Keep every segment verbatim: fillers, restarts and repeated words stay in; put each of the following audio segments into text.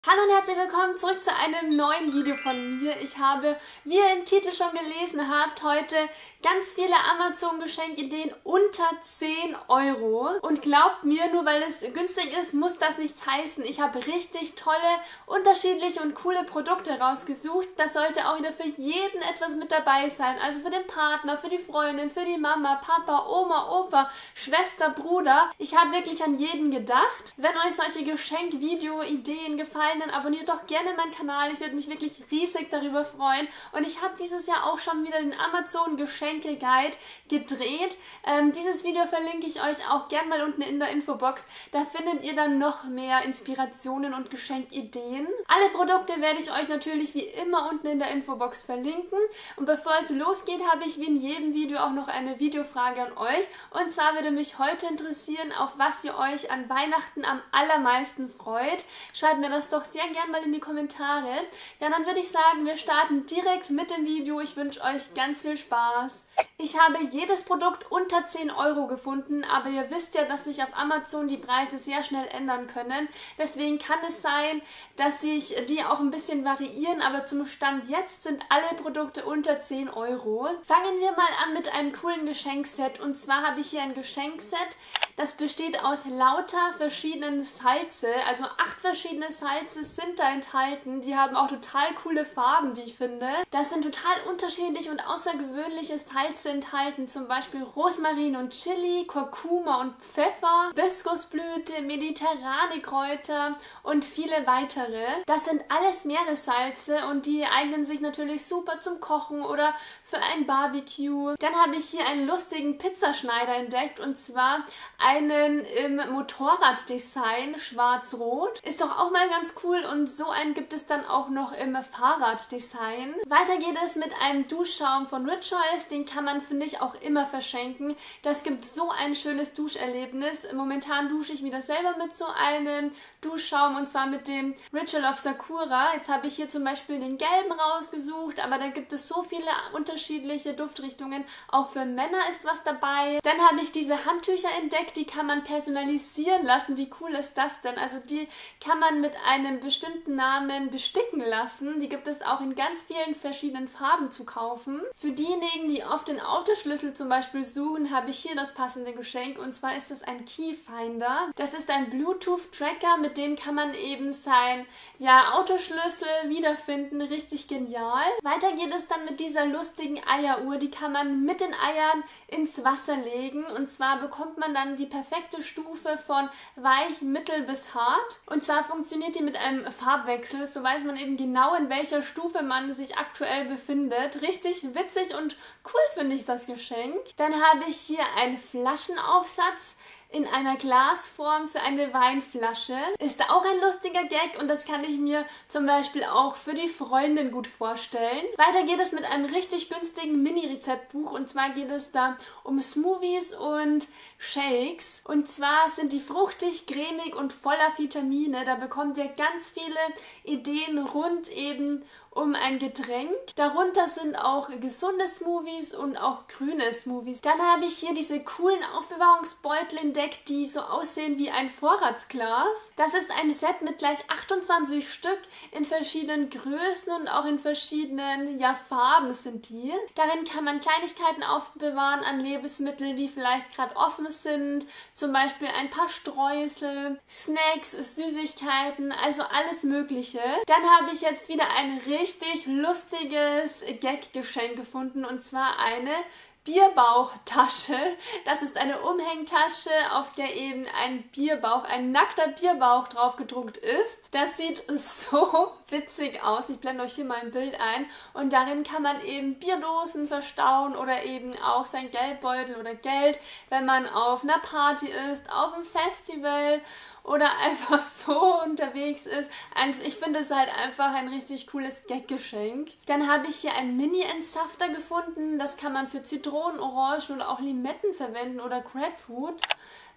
Hallo und herzlich willkommen zurück zu einem neuen Video von mir. Ich habe, wie ihr im Titel schon gelesen habt, heute ganz viele Amazon-Geschenkideen unter zehn Euro. Und glaubt mir, nur weil es günstig ist, muss das nichts heißen. Ich habe richtig tolle, unterschiedliche und coole Produkte rausgesucht. Das sollte auch wieder für jeden etwas mit dabei sein. Also für den Partner, für die Freundin, für die Mama, Papa, Oma, Opa, Schwester, Bruder. Ich habe wirklich an jeden gedacht. Wenn euch solche Geschenk-Video-Ideen gefallen, dann abonniert doch gerne meinen Kanal. Ich würde mich wirklich riesig darüber freuen. Und ich habe dieses Jahr auch schon wieder den Amazon Geschenke Guide gedreht. Ähm, dieses Video verlinke ich euch auch gerne mal unten in der Infobox. Da findet ihr dann noch mehr Inspirationen und Geschenkideen. Alle Produkte werde ich euch natürlich wie immer unten in der Infobox verlinken. Und bevor es losgeht, habe ich wie in jedem Video auch noch eine Videofrage an euch. Und zwar würde mich heute interessieren, auf was ihr euch an Weihnachten am allermeisten freut. Schreibt mir das doch sehr gerne mal in die Kommentare. Ja, dann würde ich sagen, wir starten direkt mit dem Video. Ich wünsche euch ganz viel Spaß. Ich habe jedes Produkt unter zehn Euro gefunden, aber ihr wisst ja, dass sich auf Amazon die Preise sehr schnell ändern können. Deswegen kann es sein, dass sich die auch ein bisschen variieren, aber zum Stand jetzt sind alle Produkte unter zehn Euro. Fangen wir mal an mit einem coolen Geschenkset. Und zwar habe ich hier ein Geschenkset, das besteht aus lauter verschiedenen Salze, also acht verschiedene Salze sind da enthalten. Die haben auch total coole Farben, wie ich finde. Da sind total unterschiedliche und außergewöhnliche Salze enthalten, zum Beispiel Rosmarin und Chili, Kurkuma und Pfeffer, Hibiskusblüte, mediterrane Kräuter und viele weitere. Das sind alles Meeressalze und die eignen sich natürlich super zum Kochen oder für ein Barbecue. Dann habe ich hier einen lustigen Pizzaschneider entdeckt, und zwar einen im Motorraddesign schwarz-rot. Ist doch auch mal ganz cool, und so einen gibt es dann auch noch im Fahrraddesign. Weiter geht es mit einem Duschschaum von Rituals. Den kann man, finde ich, auch immer verschenken. Das gibt so ein schönes Duscherlebnis. Momentan dusche ich wieder selber mit so einem Duschschaum, und zwar mit dem Ritual of Sakura. Jetzt habe ich hier zum Beispiel den gelben rausgesucht, aber da gibt es so viele unterschiedliche Duftrichtungen. Auch für Männer ist was dabei. Dann habe ich diese Handtücher entdeckt, die kann man personalisieren lassen. Wie cool ist das denn? Also die kann man mit einem bestimmten Namen besticken lassen. Die gibt es auch in ganz vielen verschiedenen Farben zu kaufen. Für diejenigen, die oft den Autoschlüssel zum Beispiel suchen, habe ich hier das passende Geschenk, und zwar ist das ein Keyfinder. Das ist ein Bluetooth-Tracker, mit dem kann man eben sein ja, Autoschlüssel wiederfinden. Richtig genial. Weiter geht es dann mit dieser lustigen Eieruhr. Die kann man mit den Eiern ins Wasser legen, und zwar bekommt man dann die perfekte Stufe von weich, mittel bis hart. Und zwar funktioniert die mit einem Farbwechsel. So weiß man eben genau, in welcher Stufe man sich aktuell befindet. Richtig witzig und cool finde ich das Geschenk. Dann habe ich hier einen Flaschenaufsatz in einer Glasform für eine Weinflasche. Ist auch ein lustiger Gag, und das kann ich mir zum Beispiel auch für die Freundin gut vorstellen. Weiter geht es mit einem richtig günstigen Mini-Rezeptbuch, und zwar geht es da um Smoothies und Shakes. Und zwar sind die fruchtig, cremig und voller Vitamine. Da bekommt ihr ganz viele Ideen rund eben um ein Getränk. Darunter sind auch gesunde Smoothies und auch grüne Smoothies. Dann habe ich hier diese coolen Aufbewahrungsbeutel entdeckt, die so aussehen wie ein Vorratsglas. Das ist ein Set mit gleich achtundzwanzig Stück in verschiedenen Größen und auch in verschiedenen ja, Farben sind die. Darin kann man Kleinigkeiten aufbewahren an Lebensmitteln, die vielleicht gerade offen sind. Zum Beispiel ein paar Streusel, Snacks, Süßigkeiten, also alles Mögliche. Dann habe ich jetzt wieder ein richtig lustiges Gag-Geschenk gefunden, und zwar eine Bierbauchtasche. Das ist eine Umhängtasche, auf der eben ein Bierbauch, ein nackter Bierbauch drauf gedruckt ist. Das sieht so witzig aus. Ich blende euch hier mal ein Bild ein. Und darin kann man eben Bierdosen verstauen oder eben auch sein Geldbeutel oder Geld, wenn man auf einer Party ist, auf einem Festival oder einfach so unterwegs ist. Ich finde es halt einfach ein richtig cooles Gag-Geschenk. Dann habe ich hier einen Mini-Entsafter gefunden. Das kann man für Zitronen, Orangen oder auch Limetten verwenden oder Grapefruits.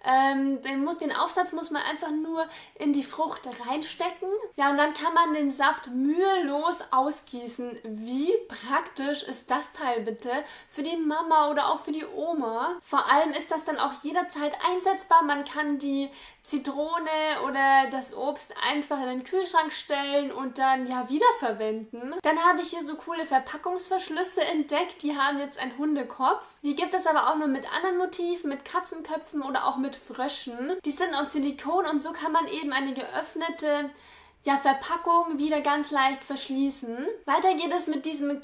Ähm, den, muss, den Aufsatz muss man einfach nur in die Frucht reinstecken. Ja, und dann kann man den Saft mühelos ausgießen. Wie praktisch ist das Teil bitte für die Mama oder auch für die Oma? Vor allem ist das dann auch jederzeit einsetzbar. Man kann die Zitrone oder das Obst einfach in den Kühlschrank stellen und dann ja wiederverwenden. Dann habe ich hier so coole Verpackungsverschlüsse entdeckt. Die haben jetzt einen Hundekopf. Die gibt es aber auch nur mit anderen Motiven, mit Katzenköpfen oder auch mit Fröschen. Die sind aus Silikon und so kann man eben eine geöffnete ja, Verpackung wieder ganz leicht verschließen. Weiter geht es mit diesem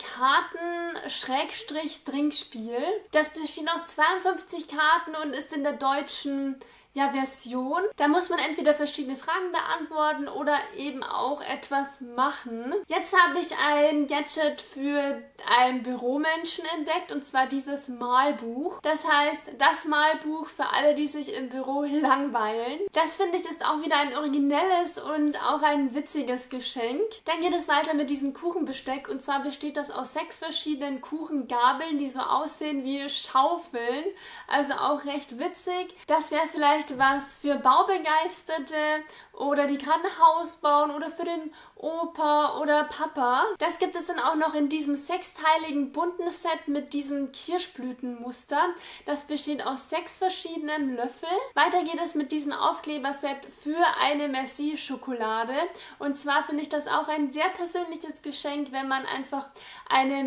Karten-Trinkspiel. Das besteht aus zweiundfünfzig Karten und ist in der deutschen ja, Version. Da muss man entweder verschiedene Fragen beantworten oder eben auch etwas machen. Jetzt habe ich ein Gadget für einen Büromenschen entdeckt und zwar dieses Malbuch. Das heißt, das Malbuch für alle, die sich im Büro langweilen. Das finde ich ist auch wieder ein originelles und auch ein witziges Geschenk. Dann geht es weiter mit diesem Kuchenbesteck und zwar besteht das aus sechs verschiedenen Kuchengabeln, die so aussehen wie Schaufeln. Also auch recht witzig. Das wäre vielleicht was für Baubegeisterte oder die gerade ein Haus bauen oder für den Opa oder Papa. Das gibt es dann auch noch in diesem sechsteiligen bunten Set mit diesem Kirschblütenmuster. Das besteht aus sechs verschiedenen Löffeln. Weiter geht es mit diesem Aufkleberset für eine Merci-Schokolade. Und zwar finde ich das auch ein sehr persönliches Geschenk, wenn man einfach eine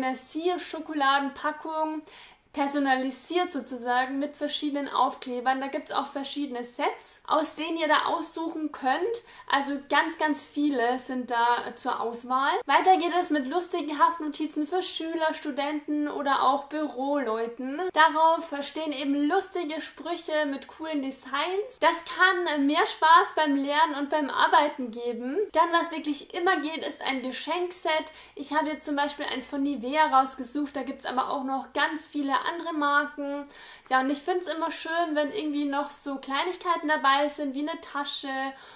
Merci-Schokoladenpackung personalisiert sozusagen mit verschiedenen Aufklebern. Da gibt es auch verschiedene Sets, aus denen ihr da aussuchen könnt. Also ganz, ganz viele sind da zur Auswahl. Weiter geht es mit lustigen Haftnotizen für Schüler, Studenten oder auch Büroleuten. Darauf stehen eben lustige Sprüche mit coolen Designs. Das kann mehr Spaß beim Lernen und beim Arbeiten geben. Dann, was wirklich immer geht, ist ein Geschenkset. Ich habe jetzt zum Beispiel eins von Nivea rausgesucht. Da gibt es aber auch noch ganz viele andere Marken. Ja, und ich finde es immer schön, wenn irgendwie noch so Kleinigkeiten dabei sind, wie eine Tasche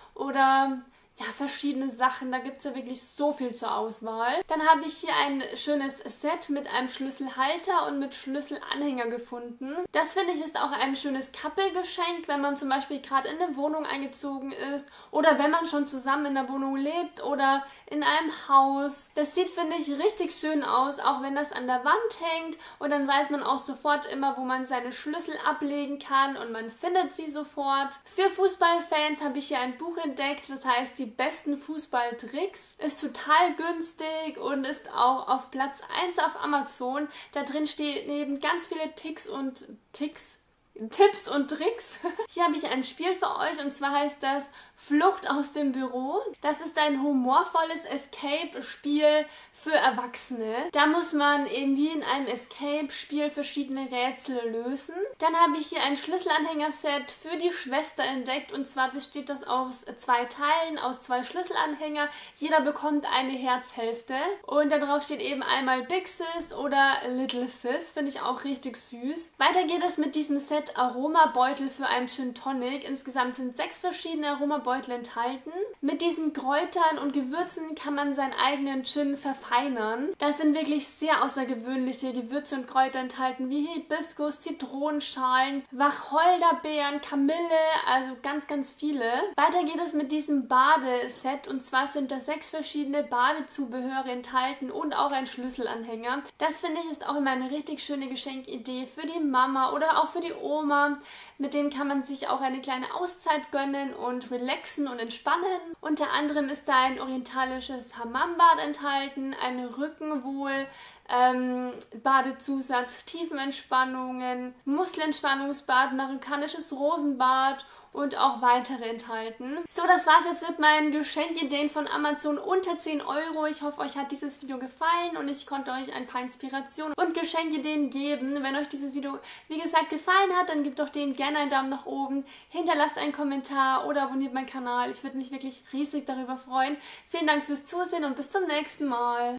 oder ja, verschiedene Sachen. Da gibt es ja wirklich so viel zur Auswahl. Dann habe ich hier ein schönes Set mit einem Schlüsselhalter und mit Schlüsselanhänger gefunden. Das finde ich ist auch ein schönes Couple-Geschenk, wenn man zum Beispiel gerade in eine Wohnung eingezogen ist oder wenn man schon zusammen in der Wohnung lebt oder in einem Haus. Das sieht, finde ich, richtig schön aus, auch wenn das an der Wand hängt und dann weiß man auch sofort immer, wo man seine Schlüssel ablegen kann und man findet sie sofort. Für Fußballfans habe ich hier ein Buch entdeckt, das heißt die besten Fußballtricks. Ist total günstig und ist auch auf Platz eins auf Amazon. Da drin steht neben ganz viele Ticks und Ticks. Tipps und Tricks. Hier habe ich ein Spiel für euch und zwar heißt das Flucht aus dem Büro. Das ist ein humorvolles Escape-Spiel für Erwachsene. Da muss man eben wie in einem Escape-Spiel verschiedene Rätsel lösen. Dann habe ich hier ein Schlüsselanhängerset für die Schwester entdeckt und zwar besteht das aus zwei Teilen, aus zwei Schlüsselanhänger. Jeder bekommt eine Herzhälfte und darauf steht eben einmal Big Sis oder Little Sis. Finde ich auch richtig süß. Weiter geht es mit diesem Set Aromabeutel für einen Gin Tonic. Insgesamt sind sechs verschiedene Aromabeutel enthalten. Mit diesen Kräutern und Gewürzen kann man seinen eigenen Gin verfeinern. Da sind wirklich sehr außergewöhnliche Gewürze und Kräuter enthalten, wie Hibiskus, Zitronenschalen, Wacholderbeeren, Kamille, also ganz, ganz viele. Weiter geht es mit diesem Badeset und zwar sind da sechs verschiedene Badezubehöre enthalten und auch ein Schlüsselanhänger. Das finde ich ist auch immer eine richtig schöne Geschenkidee für die Mama oder auch für die Oma. Mit dem kann man sich auch eine kleine Auszeit gönnen und relaxen und entspannen. Unter anderem ist da ein orientalisches Hammambad enthalten, ein Rückenwohl, ähm, Badezusatz, Tiefenentspannungen, Muskelentspannungsbad, marokkanisches Rosenbad und auch weitere enthalten. So, das war's jetzt mit meinen Geschenkideen von Amazon unter zehn Euro. Ich hoffe, euch hat dieses Video gefallen und ich konnte euch ein paar Inspirationen und Geschenkideen geben. Wenn euch dieses Video, wie gesagt, gefallen hat, dann gebt doch dem gerne einen Daumen nach oben, hinterlasst einen Kommentar oder abonniert meinen Kanal. Ich würde mich wirklich riesig darüber freuen. Vielen Dank fürs Zusehen und bis zum nächsten Mal.